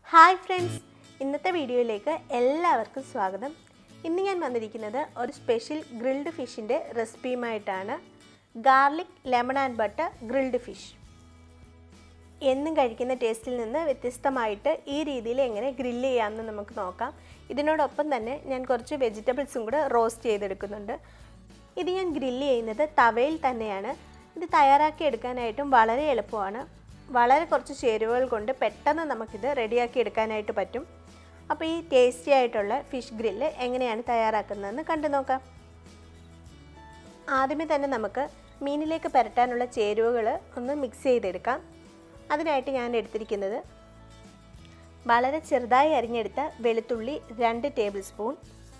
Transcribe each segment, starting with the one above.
Hi friends, ഇന്നത്തെ വീഡിയോയിലേക്ക് എല്ലാവർക്കും സ്വാഗതം. ഇന്ന് ഞാൻ വന്നിരിക്കുന്നത് ഒരു സ്പെഷ്യൽ ഗ്രിൽഡ് ഫിഷിൻ്റെ റെസിപ്പിയുമായിട്ടാണ്. Garlic lemon and butter grilled fish. എന്നും കഴിക്കുന്ന ടേസ്റ്റിൽ നിന്ന് വ്യത്യസ്തമായിട്ട് ഈ രീതിയിൽ എങ്ങനെ ഗ്രില്ല് ചെയ്യാമെന്ന് നമുക്ക് നോക്കാം. ഇതിനോടൊപ്പം തന്നെ ഞാൻ കുറച്ച് വെജിറ്റബിൾസും കൂടെ റോസ്റ്റ് ചെയ്തെടുക്കുന്നുണ്ട്. ഇത് ഞാൻ ഗ്രില്ല് ചെയ്യുന്നത് തവയിൽ തന്നെയാണ്. ഇത് തയ്യാറാക്കി എടുക്കാനായിട്ടും വളരെ എളുപ്പമാണ്. വളരെ കുറച്ച് ചേരുവകൾ കൊണ്ട് പെട്ടെന്ന് നമുക്കിത് റെഡിയാക്കി എടുക്കാനായിട്ട് പറ്റും. അപ്പോൾ ഈ ടേസ്റ്റി ആയിട്ടുള്ള ഫിഷ് ഗ്രില്ല് എങ്ങനെയാണ് തയ്യാറാക്കുന്നതെന്ന് കണ്ടു നോക്കാം. ആദ്യമേ തന്നെ നമുക്ക് മീനിലേക്ക് പുരട്ടാനുള്ള ചേരുവകൾ ഒന്ന് മിക്സ് ചെയ്തെടുക്കാം. അതിനായിട്ട് ഞാൻ എടുത്തിരിക്കുന്നത് വളരെ ചെറുതായി അരിഞ്ഞെടുത്ത വെളുത്തുള്ളി 2 ടേബിൾ സ്പൂൺ,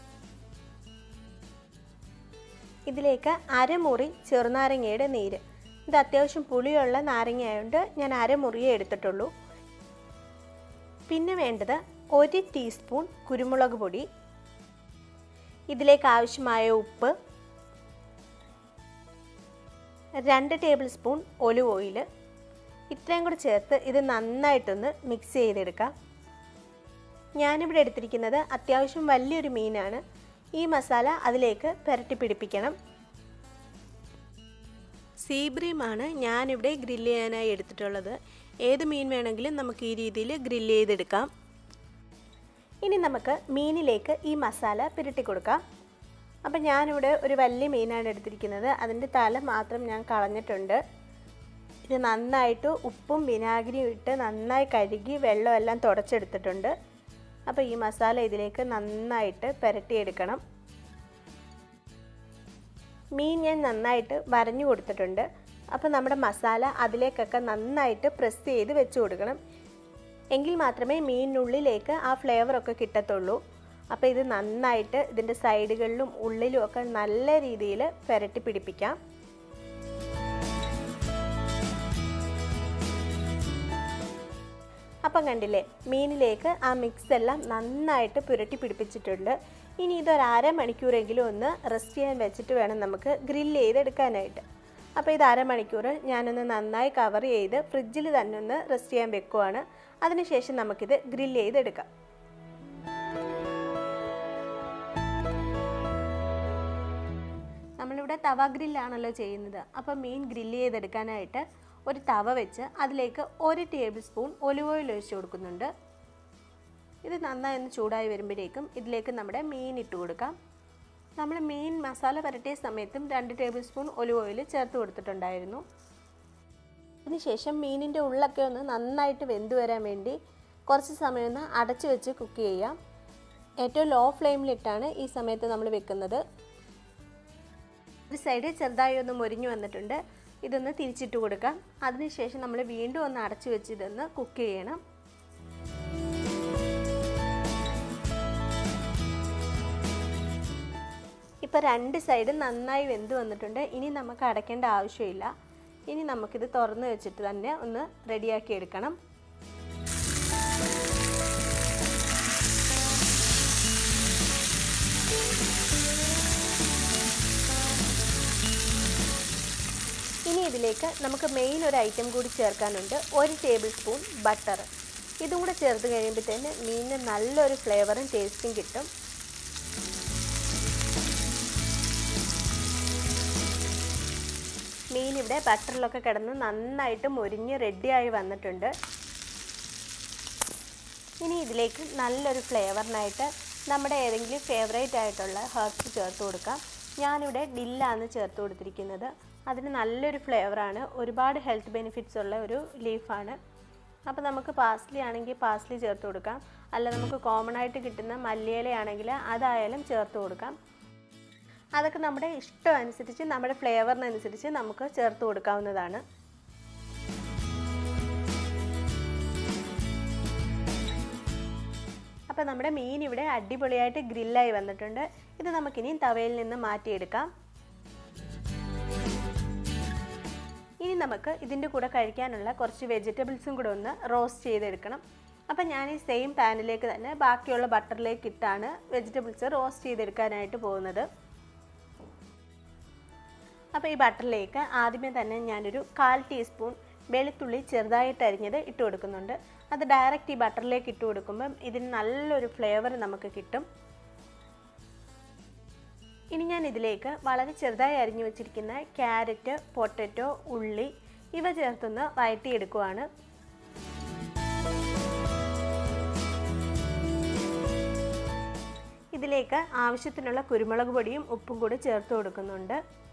ഇതിലേക്ക് അരമുറി ചെറുനാരങ്ങയുടെ നീര്. ഇത് അത്യാവശ്യം പുളിയുള്ള നാരങ്ങ ആയതുകൊണ്ട് ഞാൻ അരമുറിയേ എടുത്തിട്ടുള്ളൂ. പിന്നെ വേണ്ടത് 1 ടീസ്പൂൺ കുരുമുളക് പൊടി, ഇതിലേക്ക് ആവശ്യമായ ഉപ്പ്, 2 ടേബിൾ സ്പൂൺ ഒലിവ് ഓയിൽ. ഇത്രയും കൂടി ചേർത്ത് ഇത് നന്നായിട്ടൊന്ന് മിക്സ് ചെയ്തെടുക്കാം. ഞാനിവിടെ എടുത്തിരിക്കുന്നത് അത്യാവശ്യം വലിയൊരു മീനാണ്. ഈ മസാല അതിലേക്ക് പുരട്ടി പിടിപ്പിക്കണം. സീബ്രീമാണ് ഞാനിവിടെ ഗ്രില്ല് ചെയ്യാനായി എടുത്തിട്ടുള്ളത്. ഏത് മീൻ വേണമെങ്കിലും നമുക്ക് ഈ രീതിയിൽ ഗ്രില്ല് ചെയ്തെടുക്കാം. ഇനി നമുക്ക് മീനിലേക്ക് ഈ മസാല പുരട്ടി കൊടുക്കാം. അപ്പം ഞാനിവിടെ ഒരു വലിയ മീനാണ് എടുത്തിരിക്കുന്നത്. അതിൻ്റെ തല മാത്രം ഞാൻ കളഞ്ഞിട്ടുണ്ട്. ഇത് നന്നായിട്ട് ഉപ്പും വിനാഗിരിയും ഇട്ട് നന്നായി കഴുകി വെള്ളമെല്ലാം തുടച്ചെടുത്തിട്ടുണ്ട്. അപ്പോൾ ഈ മസാല ഇതിലേക്ക് നന്നായിട്ട് പുരട്ടിയെടുക്കണം. മീൻ ഞാൻ നന്നായിട്ട് വരഞ്ഞു കൊടുത്തിട്ടുണ്ട്. അപ്പോൾ നമ്മുടെ മസാല അതിലേക്കൊക്കെ നന്നായിട്ട് പ്രസ് ചെയ്ത് വെച്ച് കൊടുക്കണം. എങ്കിൽ മാത്രമേ മീനിനുള്ളിലേക്ക് ആ ഫ്ലേവറൊക്കെ കിട്ടത്തുള്ളൂ. അപ്പോൾ ഇത് നന്നായിട്ട് ഇതിൻ്റെ സൈഡുകളിലും ഉള്ളിലും ഒക്കെ നല്ല രീതിയിൽ പുരട്ടി പിടിപ്പിക്കാം. അപ്പം കണ്ടില്ലേ, മീനിലേക്ക് ആ മിക്സ് എല്ലാം നന്നായിട്ട് പുരട്ടി പിടിപ്പിച്ചിട്ടുണ്ട്. ഇനി ഇതൊരു അരമണിക്കൂറെങ്കിലും ഒന്ന് റെസ്റ്റ് ചെയ്യാൻ വെച്ചിട്ട് വേണം നമുക്ക് ഗ്രില്ല് ചെയ്തെടുക്കാനായിട്ട്. അപ്പോൾ ഇത് അരമണിക്കൂർ ഞാനൊന്ന് നന്നായി കവർ ചെയ്ത് ഫ്രിഡ്ജിൽ തന്നെ ഒന്ന് റെസ്റ്റ് ചെയ്യാൻ വെക്കുവാണ്. അതിനുശേഷം നമുക്കിത് ഗ്രില്ല് ചെയ്തെടുക്കാം. നമ്മളിവിടെ തവ ഗ്രില്ലാണല്ലോ ചെയ്യുന്നത്. അപ്പോൾ മീൻ ഗ്രില്ല് ചെയ്തെടുക്കാനായിട്ട് ഒരു തവ വെച്ച് അതിലേക്ക് 1 ടേബിൾ സ്പൂൺ ഒലിവ് ഓയിൽ ഒഴിച്ച് കൊടുക്കുന്നുണ്ട്. ഇത് നന്നായി ഒന്ന് ചൂടായി വരുമ്പോഴേക്കും ഇതിലേക്ക് നമ്മുടെ മീൻ ഇട്ട് കൊടുക്കാം. നമ്മൾ മീൻ മസാല പുരട്ടിയ സമയത്തും 2 ടേബിൾ സ്പൂൺ ഒലിവ് ഓയിൽ ചേർത്ത് കൊടുത്തിട്ടുണ്ടായിരുന്നു. അതിനുശേഷം മീനിൻ്റെ ഉള്ളൊക്കെ ഒന്ന് നന്നായിട്ട് വെന്ത് വരാൻ വേണ്ടി കുറച്ച് സമയം ഒന്ന് അടച്ച് വെച്ച് കുക്ക് ചെയ്യാം. ഏറ്റവും ലോ ഫ്ലെയിമിലിട്ടാണ് ഈ സമയത്ത് നമ്മൾ വെക്കുന്നത്. ഒരു സൈഡ് ചെറുതായി ഒന്ന് മൊരിഞ്ഞു വന്നിട്ടുണ്ട്. ഇതൊന്ന് തിരിച്ചിട്ട് കൊടുക്കാം. അതിനുശേഷം നമ്മൾ വീണ്ടും ഒന്ന് അടച്ചു വെച്ച് ഇതൊന്ന് കുക്ക് ചെയ്യണം. ഇപ്പോൾ 2 സൈഡും നന്നായി വെന്ത് വന്നിട്ടുണ്ട്. ഇനി നമുക്ക് അടയ്ക്കേണ്ട ആവശ്യമില്ല. ഇനി നമുക്കിത് തുറന്ന് വെച്ചിട്ട് തന്നെ ഒന്ന് റെഡിയാക്കി എടുക്കണം. ഇനി ഇതിലേക്ക് നമുക്ക് മെയിൻ ഒരു ഐറ്റം കൂടി ചേർക്കാനുണ്ട്. 1 ടേബിൾ സ്പൂൺ ബട്ടർ. ഇതും കൂടെ ചേർത്ത് കഴിയുമ്പോഴത്തേന് മീനിന് നല്ലൊരു ഫ്ലേവറും ടേസ്റ്റും കിട്ടും. മീൻ ഇവിടെ ബട്ടറിലൊക്കെ കിടന്ന് നന്നായിട്ട് മൊരിഞ്ഞ് റെഡിയായി വന്നിട്ടുണ്ട്. ഇനി ഇതിലേക്ക് നല്ലൊരു ഫ്ലേവറിനായിട്ട് നമ്മുടെ ഏതെങ്കിലും ഫേവറേറ്റ് ആയിട്ടുള്ള ഹെർബ്സ് ചേർത്ത് കൊടുക്കാം. ഞാനിവിടെ ഡില്ലാണ് ചേർത്ത് കൊടുത്തിരിക്കുന്നത്. അതിന് നല്ലൊരു ഫ്ലേവറാണ്. ഒരുപാട് ഹെൽത്ത് ബെനിഫിറ്റ്സ് ഉള്ള ഒരു ലീഫാണ്. അപ്പോൾ നമുക്ക് പാസ്ലി ആണെങ്കിൽ പാസ്ലി ചേർത്ത് കൊടുക്കാം. അല്ല നമുക്ക് കോമൺ ആയിട്ട് കിട്ടുന്ന മല്ലിയിലയാണെങ്കിൽ അതായാലും ചേർത്ത് കൊടുക്കാം. അതൊക്കെ നമ്മുടെ ഇഷ്ടം അനുസരിച്ച് നമ്മുടെ ഫ്ലേവറിനനുസരിച്ച് നമുക്ക് ചേർത്ത് കൊടുക്കാവുന്നതാണ്. അപ്പോൾ നമ്മുടെ മീൻ ഇവിടെ അടിപൊളിയായിട്ട് ഗ്രില്ലായി വന്നിട്ടുണ്ട്. ഇത് നമുക്കിനി തവയിൽ നിന്ന് മാറ്റിയെടുക്കാം. ഇനി നമുക്ക് ഇതിൻ്റെ കൂടെ കഴിക്കാനുള്ള കുറച്ച് വെജിറ്റബിൾസും കൂടെ ഒന്ന് റോസ്റ്റ് ചെയ്തെടുക്കണം. അപ്പം ഞാൻ ഈ സെയിം പാനിലേക്ക് തന്നെ ബാക്കിയുള്ള ബട്ടറിലേക്ക് ഇട്ടാണ് വെജിറ്റബിൾസ് റോസ്റ്റ് ചെയ്തെടുക്കാനായിട്ട് പോകുന്നത്. അപ്പോൾ ഈ ബട്ടറിലേക്ക് ആദ്യമേ തന്നെ ഞാനൊരു 1/4 ടീസ്പൂൺ വെളുത്തുള്ളി ചെറുതായിട്ട് അരിഞ്ഞത് ഇട്ട് കൊടുക്കുന്നുണ്ട്. അത് ഡയറക്റ്റ് ഈ ബട്ടറിലേക്ക് ഇട്ട് കൊടുക്കുമ്പം ഇതിന് നല്ലൊരു ഫ്ലേവർ നമുക്ക് കിട്ടും. ഇനി ഞാൻ ഇതിലേക്ക് വളരെ ചെറുതായി അരിഞ്ഞു വെച്ചിരിക്കുന്ന ക്യാരറ്റ്, പൊട്ടറ്റോ, ഉള്ളി ഇവ ചേർത്തൊന്ന് വഴറ്റിയെടുക്കുവാണ്. ഇതിലേക്ക് ആവശ്യത്തിനുള്ള കുരുമുളക് പൊടിയും ഉപ്പും കൂടി ചേർത്ത് കൊടുക്കുന്നുണ്ട്.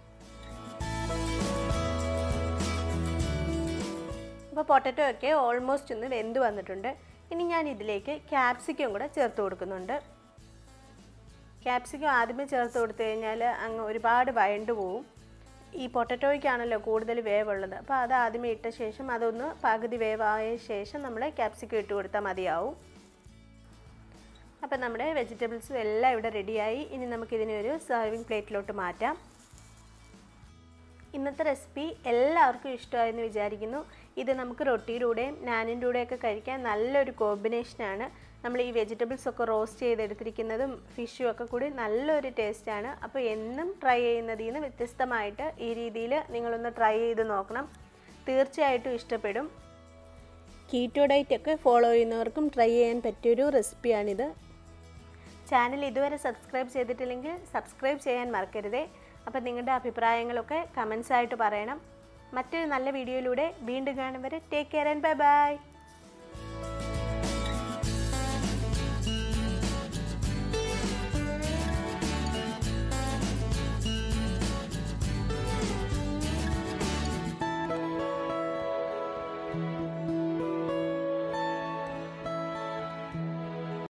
അപ്പോൾ പൊട്ടറ്റോ ഒക്കെ ഓൾമോസ്റ്റ് ഒന്ന് വെന്ത് വന്നിട്ടുണ്ട്. ഇനി ഞാൻ ഇതിലേക്ക് ക്യാപ്സിക്കം കൂടെ ചേർത്ത് കൊടുക്കുന്നുണ്ട്. ക്യാപ്സിക്കം ആദ്യമേ ചേർത്ത് കൊടുത്തു കഴിഞ്ഞാൽ അങ്ങ് ഒരുപാട് വഴണ്ട് പോവും. ഈ പൊട്ടറ്റോയ്ക്കാണല്ലോ കൂടുതൽ വേവുള്ളത്. അപ്പോൾ അത് ആദ്യമേ ഇട്ട ശേഷം അതൊന്ന് പകുതി വേവായ ശേഷം നമ്മൾ ക്യാപ്സിക്കം ഇട്ട് കൊടുത്താൽ മതിയാവും. അപ്പോൾ നമ്മുടെ വെജിറ്റബിൾസും എല്ലാം ഇവിടെ റെഡിയായി. ഇനി നമുക്കിതിനെ ഒരു സെർവിങ് പ്ലേറ്റിലോട്ട് മാറ്റാം. ഇന്നത്തെ റെസിപ്പി എല്ലാവർക്കും ഇഷ്ടമായെന്ന് വിചാരിക്കുന്നു. ഇത് നമുക്ക് റൊട്ടിയുടെ കൂടെയും നാനിൻ്റെ കൂടെയൊക്കെ കഴിക്കാൻ നല്ലൊരു കോമ്പിനേഷനാണ്. നമ്മൾ ഈ വെജിറ്റബിൾസ് ഒക്കെ റോസ്റ്റ് ചെയ്തെടുത്തിരിക്കുന്നതും ഫിഷും ഒക്കെ കൂടി നല്ലൊരു ടേസ്റ്റാണ്. അപ്പോൾ എന്നും ട്രൈ ചെയ്യുന്നതിൽ നിന്ന് വ്യത്യസ്തമായിട്ട് ഈ രീതിയിൽ നിങ്ങളൊന്ന് ട്രൈ ചെയ്ത് നോക്കണം. തീർച്ചയായിട്ടും ഇഷ്ടപ്പെടും. കീറ്റോ ഡയറ്റ് ഒക്കെ ഫോളോ ചെയ്യുന്നവർക്കും ട്രൈ ചെയ്യാൻ പറ്റിയൊരു റെസിപ്പിയാണിത്. ചാനൽ ഇതുവരെ സബ്സ്ക്രൈബ് ചെയ്തിട്ടില്ലെങ്കിൽ സബ്സ്ക്രൈബ് ചെയ്യാൻ മറക്കരുതേ. അപ്പോൾ നിങ്ങളുടെ അഭിപ്രായങ്ങളൊക്കെ കമൻസ് ആയിട്ട് പറയണം. മറ്റൊരു നല്ല വീഡിയോയിലൂടെ വീണ്ടും കാണും വരെ take care and bye by.